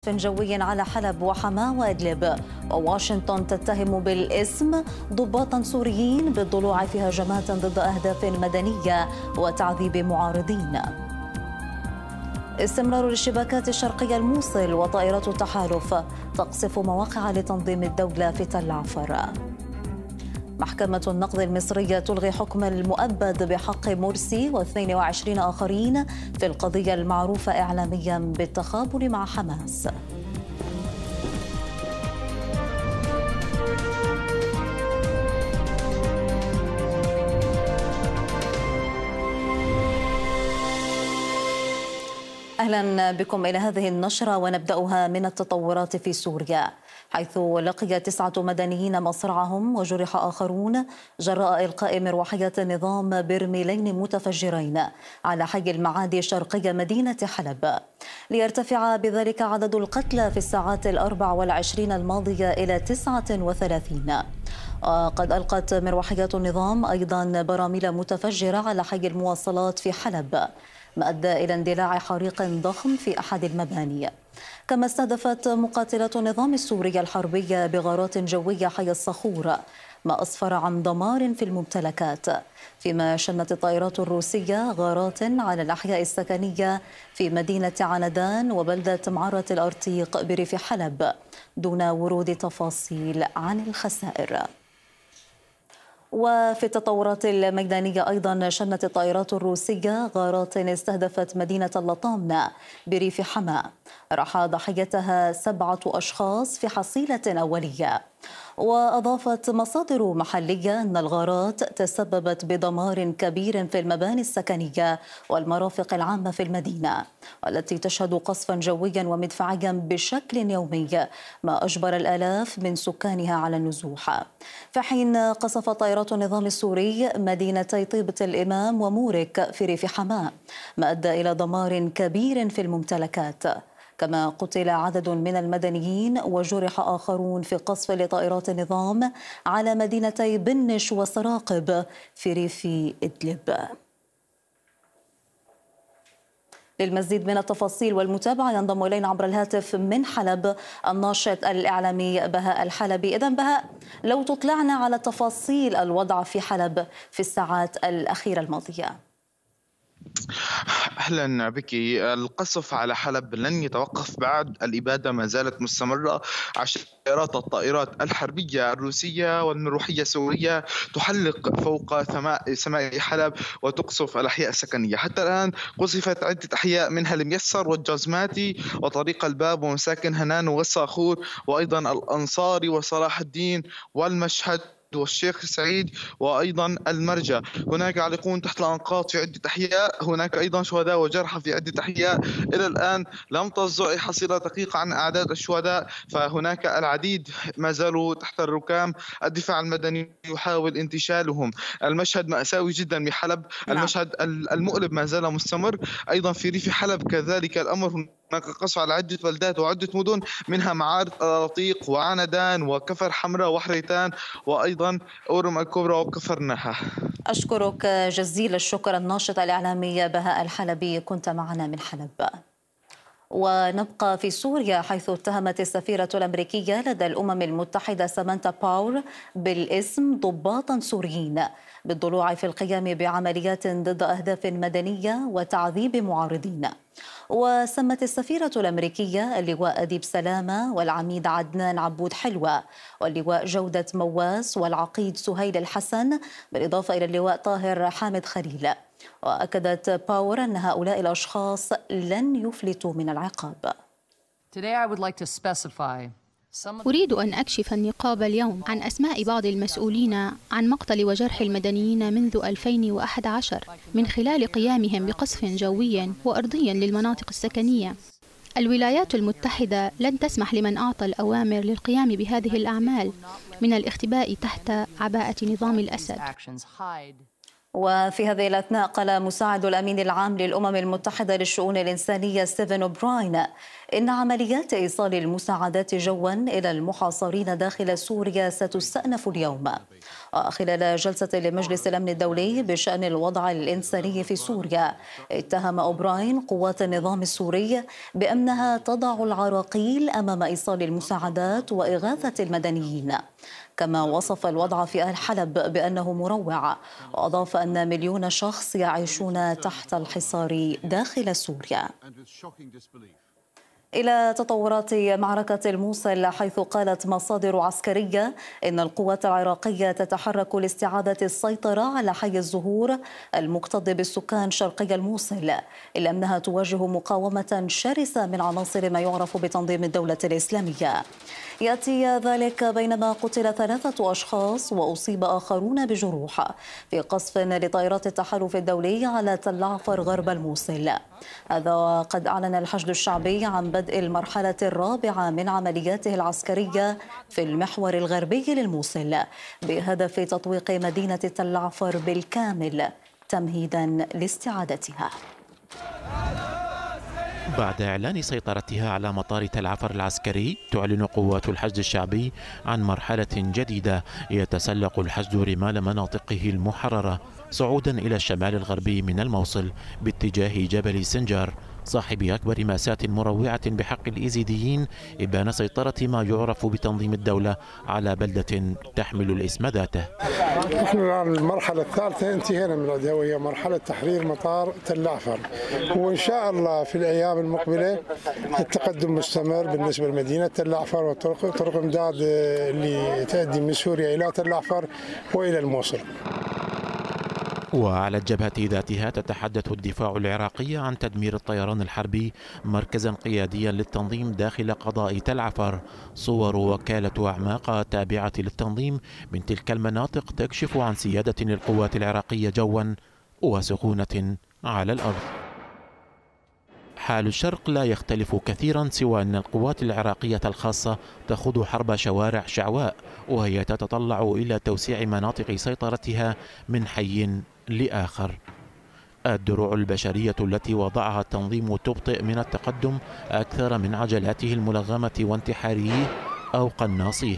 جوي على حلب وحماة وإدلب. وواشنطن تتهم بالإسم ضباطا سوريين بالضلوع في هجمات ضد أهداف مدنية وتعذيب معارضين. استمرار الاشتباكات الشرقية الموصل وطائرات التحالف تقصف مواقع لتنظيم الدولة في تل عفر. محكمة النقض المصرية تلغي حكم المؤبد بحق مرسي و22 آخرين في القضية المعروفة إعلاميا بالتخابر مع حماس. أهلا بكم إلى هذه النشرة، ونبدأها من التطورات في سوريا، حيث لقي 9 مدنيين مصرعهم وجرح آخرون جراء إلقاء مروحية نظام برميلين متفجرين على حي المعادي شرقي مدينة حلب، ليرتفع بذلك عدد القتلى في الساعات 24 الماضية إلى 39. وقد ألقت مروحيات النظام أيضا براميل متفجرة على حي المواصلات في حلب، ما أدى إلى اندلاع حريق ضخم في أحد المباني. كما استهدفت مقاتلات النظام السوري الحربية بغارات جوية حي الصخور، ما أسفر عن دمار في الممتلكات، فيما شنت الطائرات الروسية غارات على الأحياء السكنية في مدينة عندان وبلدة معرة الأرتيق بريف حلب، دون ورود تفاصيل عن الخسائر. وفي التطورات الميدانية أيضا شنت الطائرات الروسية غارات استهدفت مدينة اللطامنة بريف حماة، راح ضحيتها 7 أشخاص في حصيلة أولية. وأضافت مصادر محلية أن الغارات تسببت بدمار كبير في المباني السكنية والمرافق العامة في المدينة، والتي تشهد قصفا جويا ومدفعيا بشكل يومي، ما أجبر الآلاف من سكانها على النزوح. في حين قصف طائرات النظام السوري مدينتي طيبة الإمام ومورك في ريف حماة، ما أدى إلى دمار كبير في الممتلكات. كما قتل عدد من المدنيين وجرح آخرون في قصف لطائرات النظام على مدينتي بنش وسراقب في ريف إدلب. للمزيد من التفاصيل والمتابعة ينضم إلينا عبر الهاتف من حلب الناشط الإعلامي بهاء الحلبي. إذن بهاء، لو تطلعنا على تفاصيل الوضع في حلب في الساعات الأخيرة الماضية. أهلا بك. القصف على حلب لن يتوقف بعد. الإبادة ما زالت مستمرة. عشرات الطائرات الحربية الروسية والمروحية السورية تحلق فوق سماء حلب وتقصف الأحياء السكنية. حتى الآن قصفت عدة أحياء منها الميسر والجازماتي وطريق الباب ومساكن هنان والصاخور وأيضا الأنصاري وصلاح الدين والمشهد والشيخ سعيد وأيضا المرجى. هناك عالقون تحت الأنقاض في عدة أحياء، هناك أيضا شهداء وجرحى في عدة أحياء. إلى الآن لم تصدر أي حصيلة دقيقة عن أعداد الشهداء، فهناك العديد ما زالوا تحت الركام. الدفاع المدني يحاول انتشالهم. المشهد مأساوي جدا بحلب. المشهد المؤلم ما زال مستمر. أيضا في ريف حلب كذلك الأمر، هناك قصف على عدة بلدات وعدة مدن منها معارض الأراطيق وعندان وكفر حمراء وحريتان وأيضا أورم الكبرى وكفر نحا. أشكرك جزيل الشكر الناشط الإعلامي بهاء الحلبي، كنت معنا من حلب. ونبقى في سوريا، حيث اتهمت السفيرة الأمريكية لدى الأمم المتحدة سامانتا باور بالاسم ضباطا سوريين بالضلوع في القيام بعمليات ضد أهداف مدنية وتعذيب معارضين. وسمت السفيرة الأمريكية اللواء أديب سلامة والعميد عدنان عبود حلوة واللواء جودة مواس والعقيد سهيل الحسن، بالإضافة إلى اللواء طاهر حامد خليل. وأكدت باور أن هؤلاء الأشخاص لن يفلتوا من العقاب. أريد أن أكشف النقاب اليوم عن أسماء بعض المسؤولين عن مقتل وجرح المدنيين منذ 2011 من خلال قيامهم بقصف جوي وأرضي للمناطق السكنية. الولايات المتحدة لن تسمح لمن أعطى الأوامر للقيام بهذه الأعمال من الاختباء تحت عباءة نظام الأسد. وفي هذه الأثناء قال مساعد الأمين العام للأمم المتحدة للشؤون الإنسانية ستيفن أوبراين إن عمليات إيصال المساعدات جوا إلى المحاصرين داخل سوريا ستستأنف اليوم. خلال جلسة لمجلس الأمن الدولي بشأن الوضع الإنساني في سوريا، اتهم أوبراين قوات النظام السوري بأنها تضع العراقيل أمام إيصال المساعدات وإغاثة المدنيين. كما وصف الوضع في حلب بأنه مروع، وأضاف أن مليون شخص يعيشون تحت الحصار داخل سوريا. إلى تطورات معركة الموصل، حيث قالت مصادر عسكرية إن القوات العراقية تتحرك لاستعادة السيطرة على حي الزهور المكتظ بالسكان شرقي الموصل، إلا أنها تواجه مقاومة شرسة من عناصر ما يعرف بتنظيم الدولة الإسلامية. يأتي ذلك بينما قتل 3 أشخاص وأصيب آخرون بجروح في قصف لطائرات التحالف الدولي على تل عفر غرب الموصل. هذا وقد أعلن الحشد الشعبي عن بدء المرحلة الرابعة من عملياته العسكرية في المحور الغربي للموصل بهدف تطويق مدينة تل عفر بالكامل تمهيدا لاستعادتها. بعد إعلان سيطرتها على مطار تل عفر العسكري، تعلن قوات الحشد الشعبي عن مرحلة جديدة يتسلق الحشد رمال مناطقه المحررة صعودا إلى الشمال الغربي من الموصل باتجاه جبل سنجار، صاحب أكبر مأساة مروعة بحق الإيزيديين إبان سيطرة ما يعرف بتنظيم الدولة على بلدة تحمل الاسم ذاته. نحن الآن المرحلة الثالثة انتهينا من عندها، وهي مرحلة تحرير مطار تل عفر، وإن شاء الله في الأيام المقبلة التقدم مستمر بالنسبة لمدينة تل عفر وطرق إمداد اللي تؤدي من سوريا إلى تل عفر وإلى الموصل. وعلى الجبهة ذاتها تتحدث الدفاع العراقي عن تدمير الطيران الحربي مركزا قياديا للتنظيم داخل قضاء تل عفر. صور وكالة أعماق تابعة للتنظيم من تلك المناطق تكشف عن سيادة للقوات العراقية جوا وسخونة على الأرض. حال الشرق لا يختلف كثيرا، سوى أن القوات العراقية الخاصة تخوض حرب شوارع شعواء، وهي تتطلع إلى توسيع مناطق سيطرتها من حي لآخر. الدروع البشرية التي وضعها التنظيم تبطئ من التقدم أكثر من عجلاته الملغمة وانتحاريه أو قناصيه.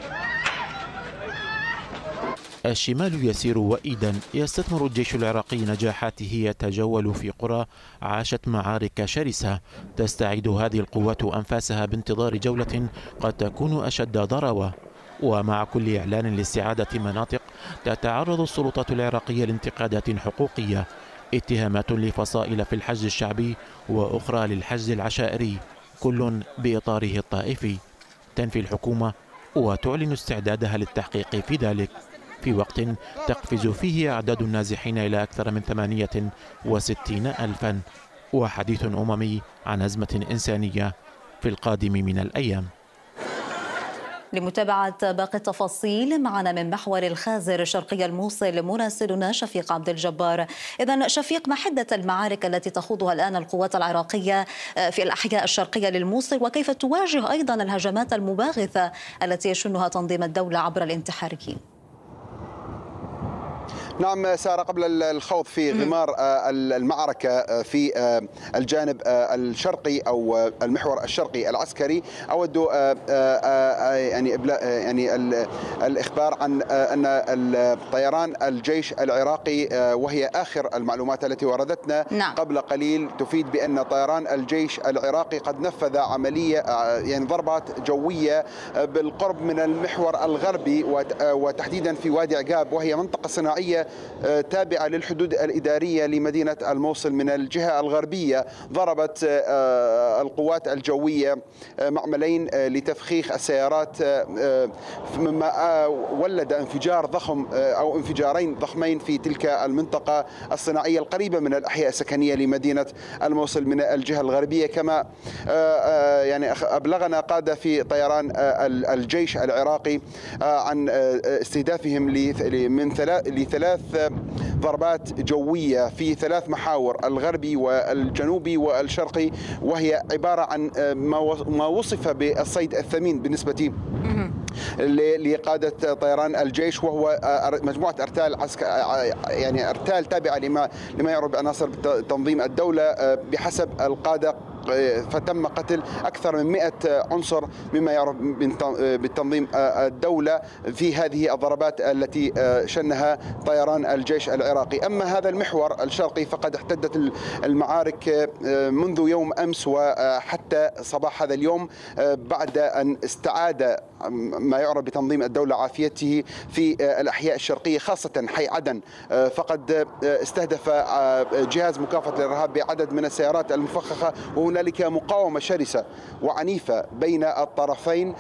الشمال يسير وئيدا، يستثمر الجيش العراقي نجاحاته، يتجول في قرى عاشت معارك شرسة. تستعيد هذه القوات أنفاسها بانتظار جولة قد تكون أشد ضراوة. ومع كل إعلان لاستعادة مناطق تتعرض السلطات العراقية لانتقادات حقوقية، اتهامات لفصائل في الحشد الشعبي وأخرى للحشد العشائري، كل بإطاره الطائفي. تنفي الحكومة وتعلن استعدادها للتحقيق في ذلك، في وقت تقفز فيه أعداد النازحين إلى أكثر من 68,000، وحديث أممي عن أزمة إنسانية في القادم من الأيام. لمتابعة باقي التفاصيل معنا من محور الخازر شرقي الموصل مراسلنا شفيق عبد الجبار. إذن شفيق، ما حدة المعارك التي تخوضها الآن القوات العراقية في الأحياء الشرقية للموصل، وكيف تواجه أيضا الهجمات المباغثة التي يشنها تنظيم الدولة عبر الانتحاريين؟ نعم سارة، قبل الخوض في غمار المعركة في الجانب الشرقي أو المحور الشرقي العسكري، أود يعني الإخبار عن أن طيران الجيش العراقي، وهي آخر المعلومات التي وردتنا قبل قليل، تفيد بأن طيران الجيش العراقي قد نفذ عملية يعني ضربات جوية بالقرب من المحور الغربي، وتحديدا في وادي عقاب، وهي منطقة صناعية تابعة للحدود الإدارية لمدينة الموصل من الجهة الغربية. ضربت القوات الجوية معملين لتفخيخ السيارات، مما ولد انفجار ضخم أو انفجارين ضخمين في تلك المنطقة الصناعية القريبة من الأحياء السكنية لمدينة الموصل من الجهة الغربية. كما يعني أبلغنا قادة في طيران الجيش العراقي عن استهدافهم لثلاث ضربات جوية في 3 محاور، الغربي والجنوبي والشرقي، وهي عبارة عن ما وصف بالصيد الثمين بالنسبة لقادة طيران الجيش، وهو مجموعة أرتال يعني أرتال تابعة لما يعرف بعناصر تنظيم الدولة بحسب القادة فتم قتل أكثر من 100 عنصر مما يعرف بالتنظيم الدولة في هذه الضربات التي شنها طيران الجيش العراقي. أما هذا المحور الشرقي فقد احتدت المعارك منذ يوم أمس وحتى صباح هذا اليوم بعد أن استعاد ما يعرف بتنظيم الدولة عافيته في الأحياء الشرقية خاصة حي عدن. فقد استهدف جهاز مكافحة الإرهاب بعدد من السيارات المفخخة، وهنالك مقاومة شرسة وعنيفة بين الطرفين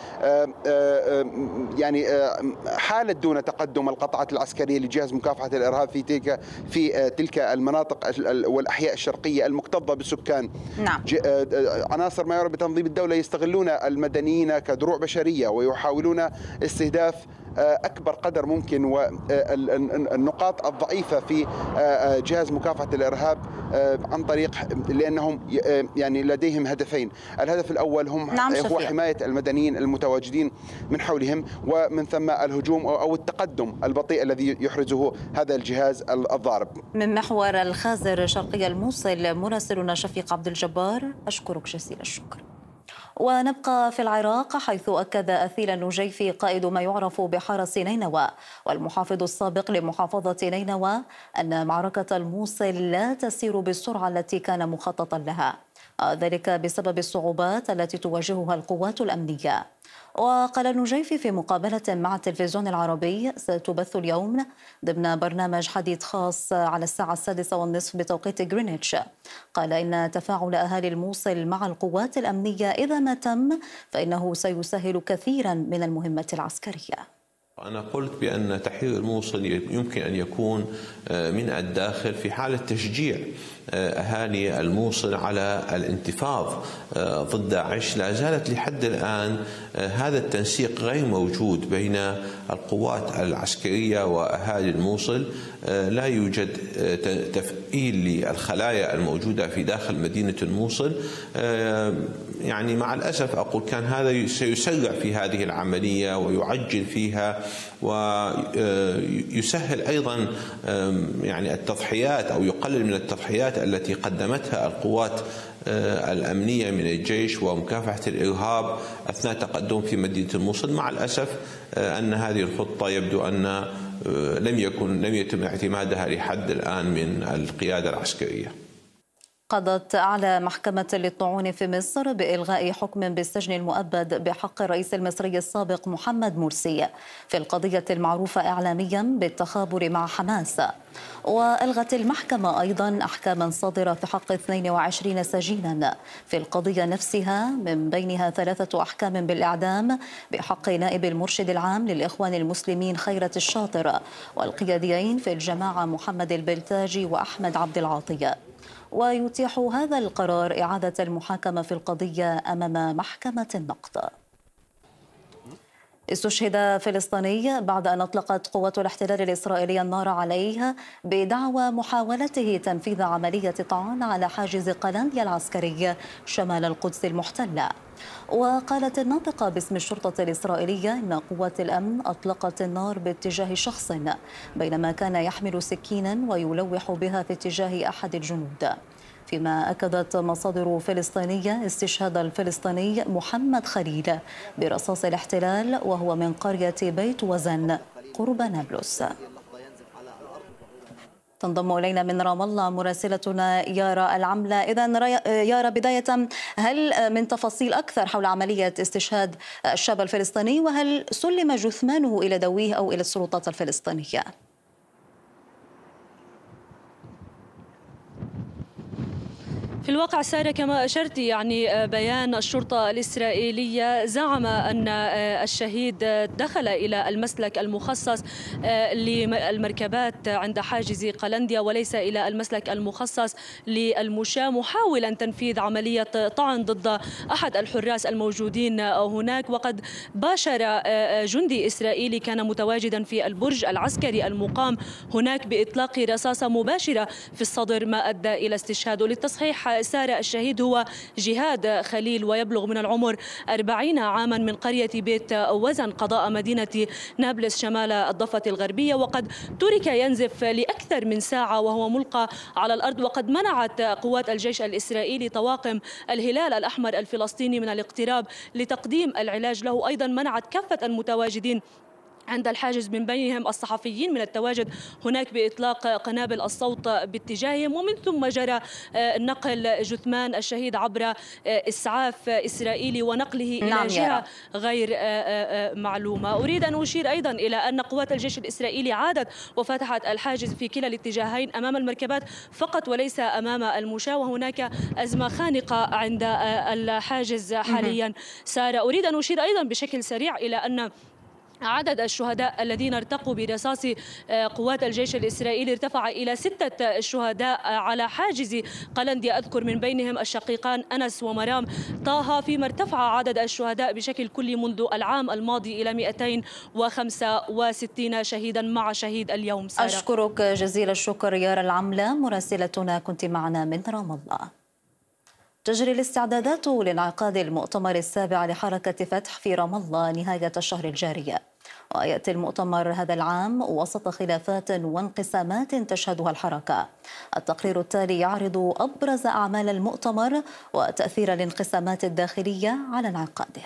يعني حالت دون تقدم القطعات العسكرية لجهاز مكافحة الإرهاب في تلك المناطق والأحياء الشرقية المكتظة بالسكان. نعم. عناصر ما يعرف بتنظيم الدولة يستغلون المدنيين كدروع بشرية ويحاولون استهداف أكبر قدر ممكن، والنقاط الضعيفة في جهاز مكافحة الإرهاب عن طريق لأنهم يعني لديهم هدفين. الهدف الأول هو حماية المدنيين المتواجدين من حولهم، ومن ثم الهجوم أو التقدم البطيء الذي يحرزه هذا الجهاز الضارب. من محور الخازر شرقي الموصل مراسلنا شفيق عبد الجبار، أشكرك جزيل الشكر. ونبقى في العراق، حيث أكد أثيل النجيفي قائد ما يعرف بحرس نينوى والمحافظ السابق لمحافظة نينوى أن معركة الموصل لا تسير بالسرعة التي كان مخططا لها، ذلك بسبب الصعوبات التي تواجهها القوات الأمنية. وقال النجيفي في مقابلة مع التلفزيون العربي ستبث اليوم ضمن برنامج حديث خاص على الساعة 6:30 بتوقيت غرينتش، قال إن تفاعل أهالي الموصل مع القوات الأمنية إذا ما تم فإنه سيسهل كثيرا من المهمة العسكرية. أنا قلت بأن تحرير الموصل يمكن أن يكون من الداخل في حالة تشجيع أهالي الموصل على الانتفاض ضد داعش. لا زالت لحد الآن هذا التنسيق غير موجود بين القوات العسكرية وأهالي الموصل. لا يوجد تفعيل للخلايا الموجودة في داخل مدينة الموصل. يعني مع الأسف أقول كان هذا سيسرع في هذه العملية ويعجل فيها ويسهل أيضا يعني التضحيات أو يقلل من التضحيات التي قدمتها القوات الأمنية من الجيش ومكافحة الإرهاب أثناء تقدم في مدينة الموصل. مع الأسف أن هذه الخطة يبدو أن لم يتم اعتمادها لحد الآن من القيادة العسكرية. قضت أعلى محكمة للطعون في مصر بإلغاء حكم بالسجن المؤبد بحق الرئيس المصري السابق محمد مرسي في القضية المعروفة إعلاميا بالتخابر مع حماس. وألغت المحكمة أيضا أحكاما صادرة في حق 22 سجينا في القضية نفسها، من بينها 3 أحكام بالإعدام بحق نائب المرشد العام للإخوان المسلمين خيرة الشاطر والقياديين في الجماعة محمد البلتاجي وأحمد عبد العاطي. ويتيح هذا القرار إعادة المحاكمة في القضية أمام محكمة النقد. استشهد فلسطيني بعد أن أطلقت قوات الاحتلال الإسرائيلية النار عليه بدعوى محاولته تنفيذ عملية طعن على حاجز قلنديا العسكري شمال القدس المحتلة. وقالت الناطقة باسم الشرطة الإسرائيلية إن قوات الأمن أطلقت النار باتجاه شخص بينما كان يحمل سكينا ويلوح بها في اتجاه أحد الجنود، فيما أكدت مصادر فلسطينية استشهاد الفلسطيني محمد خليل برصاص الاحتلال وهو من قرية بيت وزن قرب نابلس. تنضم إلينا من رام الله مراسلتنا يارا العملة. إذن يارا، بداية هل من تفاصيل أكثر حول عملية استشهاد الشاب الفلسطيني، وهل سلم جثمانه إلى دويه أو إلى السلطات الفلسطينية؟ في الواقع سارة كما أشرت، يعني بيان الشرطة الإسرائيلية زعم أن الشهيد دخل إلى المسلك المخصص للمركبات عند حاجز قلنديا وليس إلى المسلك المخصص للمشاة، محاولا تنفيذ عملية طعن ضد أحد الحراس الموجودين هناك. وقد باشر جندي إسرائيلي كان متواجدا في البرج العسكري المقام هناك بإطلاق رصاصة مباشرة في الصدر ما أدى إلى استشهاده. للتصحيح سارة الشهيد هو جهاد خليل، ويبلغ من العمر 40 عاما، من قرية بيت وزن قضاء مدينة نابلس شمال الضفة الغربية، وقد ترك ينزف لأكثر من ساعة وهو ملقى على الأرض. وقد منعت قوات الجيش الإسرائيلي طواقم الهلال الأحمر الفلسطيني من الاقتراب لتقديم العلاج له. أيضا منعت كافة المتواجدين عند الحاجز من بينهم الصحفيين من التواجد هناك بإطلاق قنابل الصوت باتجاههم، ومن ثم جرى نقل جثمان الشهيد عبر إسعاف إسرائيلي ونقله إلى جهة غير معلومة. أريد أن أشير أيضا إلى أن قوات الجيش الإسرائيلي عادت وفتحت الحاجز في كلا الاتجاهين أمام المركبات فقط وليس أمام المشاة، وهناك أزمة خانقة عند الحاجز حاليا. سارة، أريد أن أشير أيضا بشكل سريع إلى أن عدد الشهداء الذين ارتقوا برصاص قوات الجيش الإسرائيلي ارتفع إلى 6 شهداء على حاجز قلنديا، أذكر من بينهم الشقيقان أنس ومرام طه، فيما ارتفع عدد الشهداء بشكل كلي منذ العام الماضي إلى 265 شهيدا مع شهيد اليوم. سارة، أشكرك جزيل الشكر يارا العملة مراسلتنا، كنت معنا من رام الله. تجري الاستعدادات لانعقاد المؤتمر السابع لحركة فتح في رام الله نهاية الشهر الجاري، ويأتي المؤتمر هذا العام وسط خلافات وانقسامات تشهدها الحركة. التقرير التالي يعرض أبرز أعمال المؤتمر وتأثير الانقسامات الداخلية على انعقاده.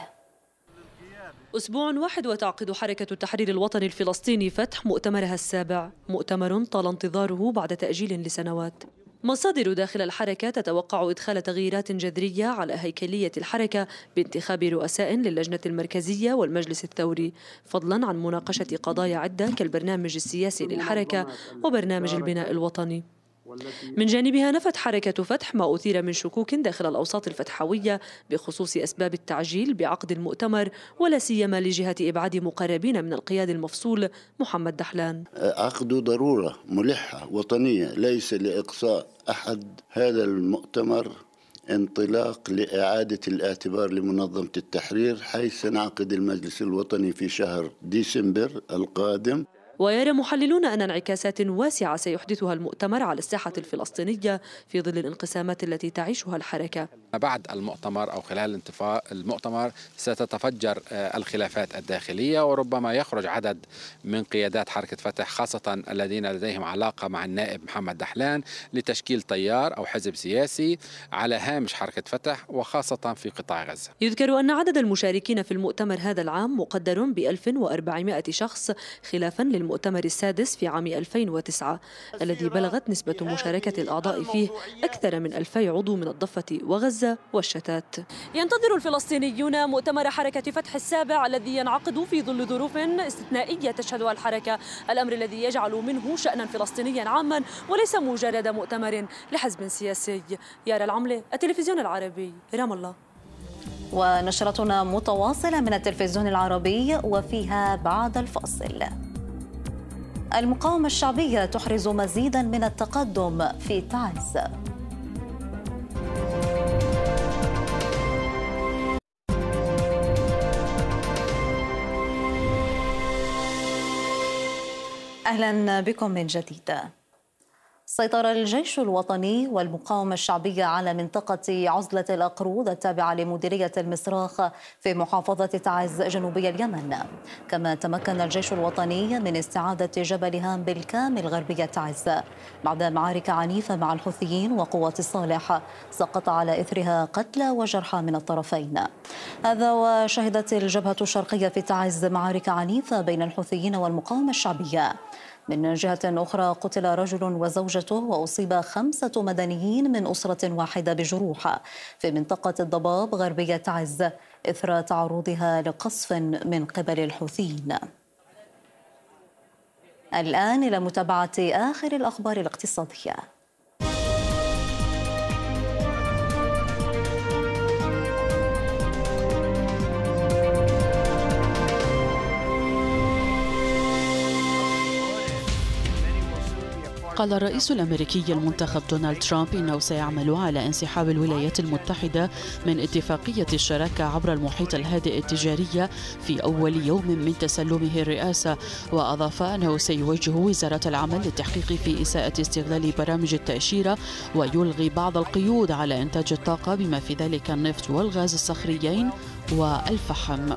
أسبوع واحد وتعقد حركة التحرير الوطني الفلسطيني فتح مؤتمرها السابع، مؤتمر طال انتظاره بعد تأجيل لسنوات. مصادر داخل الحركة تتوقع إدخال تغييرات جذرية على هيكلية الحركة بانتخاب رؤساء للجنة المركزية والمجلس الثوري، فضلا عن مناقشة قضايا عدة كالبرنامج السياسي للحركة وبرنامج البناء الوطني. من جانبها نفت حركة فتح ما أثير من شكوك داخل الأوساط الفتحوية بخصوص أسباب التعجيل بعقد المؤتمر، ولا سيما لجهة إبعاد مقربين من القيادي المفصول محمد دحلان. عقده ضرورة ملحة وطنية، ليس لإقصاء أحد. هذا المؤتمر انطلاق لإعادة الاعتبار لمنظمة التحرير، حيث سنعقد المجلس الوطني في شهر ديسمبر القادم. ويرى محللون أن انعكاسات واسعة سيحدثها المؤتمر على الساحة الفلسطينية في ظل الانقسامات التي تعيشها الحركة. بعد المؤتمر أو خلال المؤتمر ستتفجر الخلافات الداخلية، وربما يخرج عدد من قيادات حركة فتح خاصة الذين لديهم علاقة مع النائب محمد دحلان لتشكيل تيار أو حزب سياسي على هامش حركة فتح، وخاصة في قطاع غزة. يذكر أن عدد المشاركين في المؤتمر هذا العام مقدر ب1400 شخص، خلافا للمؤتمر السادس في عام 2009 الذي بلغت نسبة مشاركة الأعضاء فيه أكثر من 2000 عضو من الضفة وغزة والشتات. ينتظر الفلسطينيون مؤتمر حركة فتح السابع الذي ينعقد في ظل ظروف استثنائية تشهدها الحركة، الأمر الذي يجعل منه شأنا فلسطينيا عاما وليس مجرد مؤتمر لحزب سياسي. يارا العملة، التلفزيون العربي، رام الله. ونشرتنا متواصلة من التلفزيون العربي وفيها بعد الفاصل. المقاومة الشعبية تحرز مزيدا من التقدم في تعز. أهلا بكم من جديد. سيطر الجيش الوطني والمقاومة الشعبية على منطقة عزلة الأقرود التابعة لمديرية المصراخ في محافظة تعز جنوبي اليمن. كما تمكن الجيش الوطني من استعادة جبل هام بالكامل غربية تعز بعد معارك عنيفة مع الحوثيين وقوات الصالح سقط على إثرها قتلى وجرحى من الطرفين. هذا وشهدت الجبهة الشرقية في تعز معارك عنيفة بين الحوثيين والمقاومة الشعبية. من جهة أخرى قتل رجل وزوجته وأصيب 5 مدنيين من أسرة واحدة بجروح في منطقة الضباب غربية تعز إثر تعرضها لقصف من قبل الحوثيين. الآن إلى متابعة آخر الأخبار الاقتصادية. قال الرئيس الأمريكي المنتخب دونالد ترامب إنه سيعمل على انسحاب الولايات المتحدة من اتفاقية الشراكة عبر المحيط الهادئ التجارية في أول يوم من تسلمه الرئاسة، وأضاف أنه سيوجه وزارة العمل للتحقيق في إساءة استغلال برامج التأشيرة ويلغي بعض القيود على إنتاج الطاقة بما في ذلك النفط والغاز الصخريين والفحم.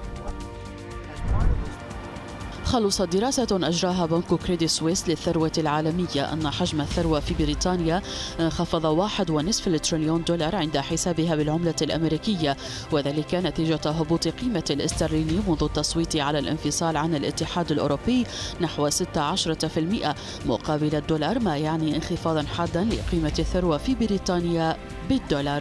خلصت دراسة أجراها بنك كريدي سويس للثروة العالمية أن حجم الثروة في بريطانيا انخفض 1.5 تريليون دولار عند حسابها بالعملة الأمريكية، وذلك نتيجة هبوط قيمة الاسترليني منذ التصويت على الانفصال عن الاتحاد الأوروبي نحو 16% مقابل الدولار، ما يعني انخفاضا حادا لقيمة الثروة في بريطانيا بالدولار.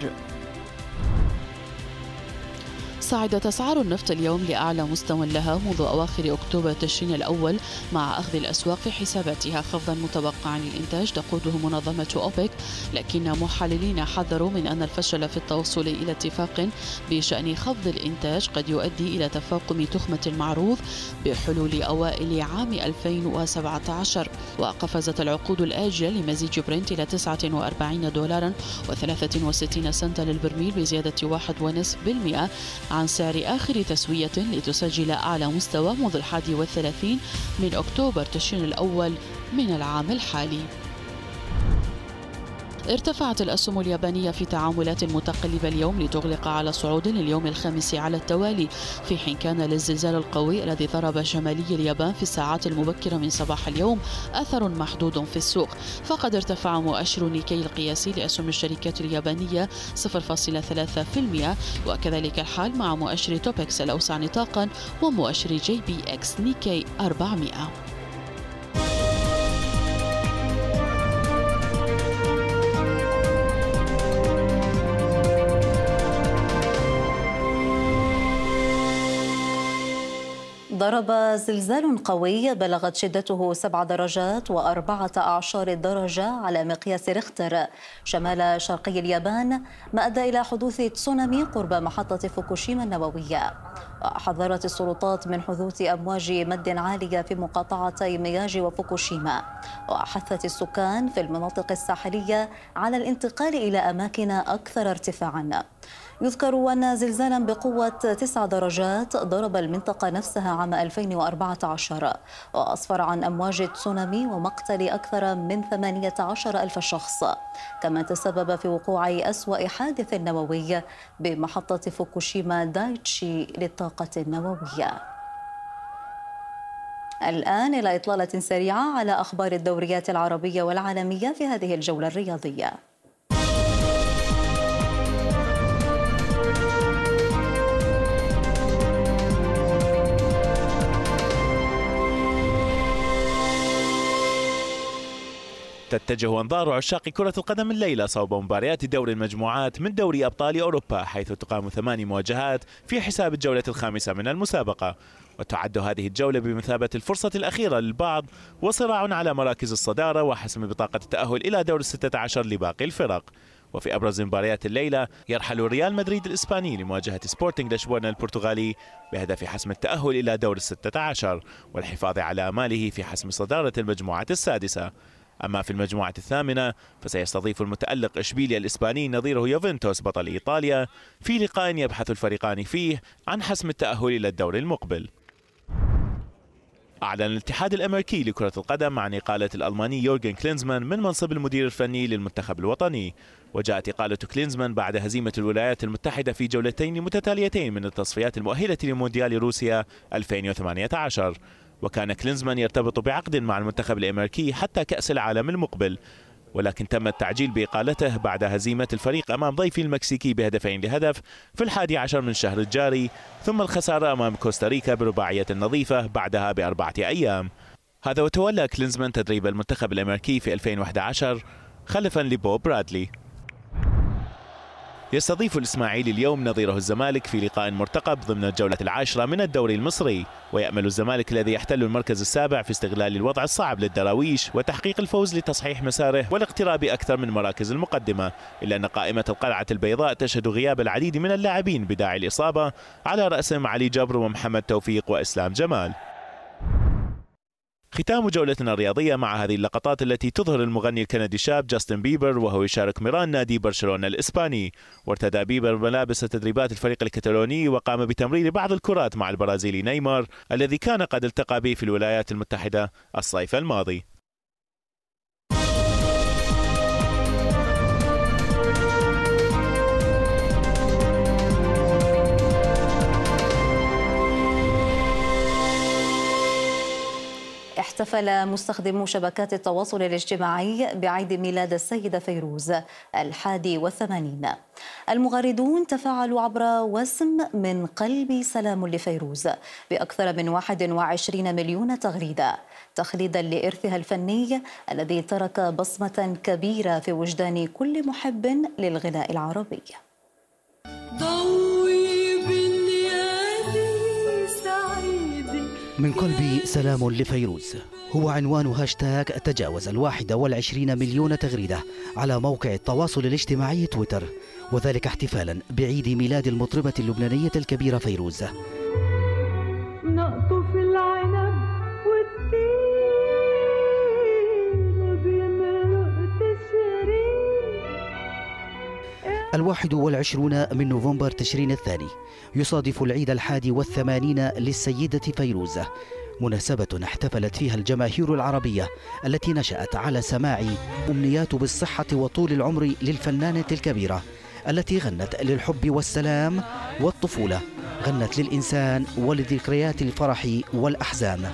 صعدت أسعار النفط اليوم لأعلى مستوى لها منذ أواخر أكتوبر تشرين الأول، مع أخذ الأسواق في حساباتها خفضا متوقعا للإنتاج تقوده منظمة أوبك، لكن محللين حذروا من أن الفشل في التوصل إلى اتفاق بشأن خفض الإنتاج قد يؤدي إلى تفاقم تخمة المعروض بحلول أوائل عام 2017. وقفزت العقود الآجلة لمزيج برنت إلى $49 و63 سنتا للبرميل بزيادة 1.5% عن سعر آخر تسوية لتسجل أعلى مستوى منذ 31 من أكتوبر تشرين الأول من العام الحالي. ارتفعت الأسهم اليابانية في تعاملات متقلبة اليوم لتغلق على صعود لليوم الخامس على التوالي، في حين كان للزلزال القوي الذي ضرب شمالي اليابان في الساعات المبكرة من صباح اليوم أثر محدود في السوق. فقد ارتفع مؤشر نيكي القياسي لأسهم الشركات اليابانية 0.3%، وكذلك الحال مع مؤشر توبكس الأوسع نطاقا ومؤشر جي بي إكس نيكي 400. ضرب زلزال قوي بلغت شدته 7 درجات و14 درجة على مقياس ريختر شمال شرقي اليابان، ما أدى إلى حدوث تسونامي قرب محطة فوكوشيما النووية. حذرت السلطات من حدوث أمواج مد عالية في مقاطعتي مياجي وفوكوشيما، وحثت السكان في المناطق الساحلية على الانتقال إلى أماكن أكثر ارتفاعا. يذكر أن زلزالا بقوة 9 درجات ضرب المنطقة نفسها عام 2014 وأسفر عن أمواج تسونامي ومقتل أكثر من 18,000 شخص، كما تسبب في وقوع أسوأ حادث نووي بمحطة فوكوشيما دايتشي للطاقة النووية. الآن إلى إطلالة سريعة على أخبار الدوريات العربية والعالمية في هذه الجولة الرياضية. تتجه أنظار عشاق كرة القدم الليلة صوب مباريات دوري المجموعات من دوري أبطال أوروبا، حيث تقام 8 مواجهات في حساب الجولة الخامسة من المسابقة، وتعد هذه الجولة بمثابة الفرصة الأخيرة للبعض وصراع على مراكز الصدارة وحسم بطاقة التأهل إلى دور 16 لباقي الفرق. وفي أبرز مباريات الليلة يرحل ريال مدريد الإسباني لمواجهة سبورتنج لشبونة البرتغالي بهدف حسم التأهل إلى دور 16 والحفاظ على آماله في حسم صدارة المجموعة السادسة. أما في المجموعة الثامنة فسيستضيف المتألق إشبيليا الإسباني نظيره يوفنتوس بطل إيطاليا في لقاء يبحث الفريقان فيه عن حسم التأهل إلى الدور المقبل. أعلن الاتحاد الأمريكي لكرة القدم عن إقالة الألماني يورجن كلينزمان من منصب المدير الفني للمنتخب الوطني، وجاءت إقالة كلينزمان بعد هزيمة الولايات المتحدة في جولتين متتاليتين من التصفيات المؤهلة لمونديال روسيا 2018. وكان كلينزمان يرتبط بعقد مع المنتخب الأمريكي حتى كأس العالم المقبل، ولكن تم التعجيل بإقالته بعد هزيمة الفريق أمام ضيفه المكسيكي ب2-1 في 11 من الشهر الجاري، ثم الخسارة أمام كوستاريكا برباعية نظيفة بعدها ب4 أيام. هذا وتولى كلينزمان تدريب المنتخب الأمريكي في 2011 خلفا لبوب برادلي. يستضيف الإسماعيلي اليوم نظيره الزمالك في لقاء مرتقب ضمن الجولة العاشرة من الدوري المصري، ويأمل الزمالك الذي يحتل المركز السابع في استغلال الوضع الصعب للدراويش وتحقيق الفوز لتصحيح مساره والاقتراب أكثر من مراكز المقدمة، إلا أن قائمة القلعة البيضاء تشهد غياب العديد من اللاعبين بداعي الإصابة، على رأسهم علي جبر ومحمد توفيق وإسلام جمال. ختام جولتنا الرياضية مع هذه اللقطات التي تظهر المغني الكندي الشاب جاستن بيبر وهو يشارك ميران نادي برشلونة الإسباني. وارتدى بيبر ملابس تدريبات الفريق الكتالوني وقام بتمرير بعض الكرات مع البرازيلي نيمار الذي كان قد التقى به في الولايات المتحدة الصيف الماضي. احتفل مستخدمو شبكات التواصل الاجتماعي بعيد ميلاد السيدة فيروز 81. المغردون تفاعلوا عبر وسم من قلبي سلام لفيروز بأكثر من 21 مليون تغريدة تخليدا لإرثها الفني الذي ترك بصمة كبيرة في وجدان كل محب للغناء العربي. من قلبي سلام لفيروز هو عنوان هاشتاج تجاوز 21 مليون تغريدة على موقع التواصل الاجتماعي تويتر، وذلك احتفالا بعيد ميلاد المطربة اللبنانية الكبيرة فيروز. نقطف العنب والتين وبمرق تشرين. 21 من نوفمبر تشرين الثاني يصادف العيد 81 للسيدة فيروز، مناسبة احتفلت فيها الجماهير العربية التي نشأت على سماع أمنيات بالصحة وطول العمر للفنانة الكبيرة التي غنت للحب والسلام والطفولة، غنت للإنسان ولذكريات الفرح والأحزان.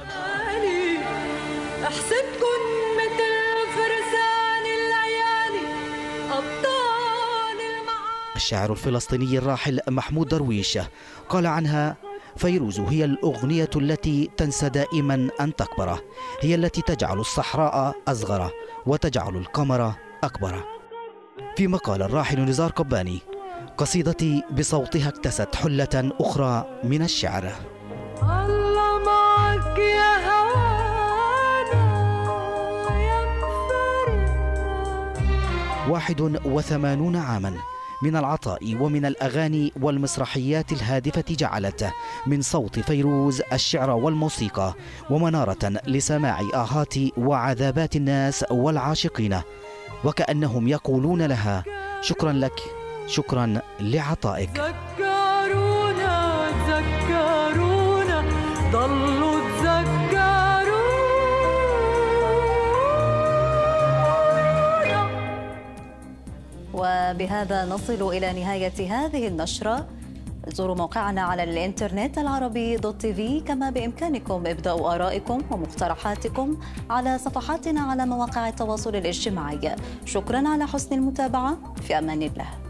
الشاعر الفلسطيني الراحل محمود درويش قال عنها: فيروز هي الأغنية التي تنسى دائما أن تكبر، هي التي تجعل الصحراء أصغر وتجعل القمر أكبر. فيما قال الراحل نزار قباني: قصيدتي بصوتها اكتست حلة أخرى من الشعر. الله معك يا هوانا يا مفرقنا. 81 عاما من العطاء ومن الأغاني والمسرحيات الهادفة جعلت من صوت فيروز الشعر والموسيقى ومنارة لسماع آهات وعذابات الناس والعاشقين، وكأنهم يقولون لها: شكرا لك، شكرا لعطائك. ذكرونا ذكرونا ضلوا تذكرونا. وبهذا نصل إلى نهاية هذه النشرة. زوروا موقعنا على الإنترنت العربي.tv، كما بإمكانكم إبداء آرائكم ومقترحاتكم على صفحاتنا على مواقع التواصل الاجتماعي. شكرا على حسن المتابعة، في أمان الله.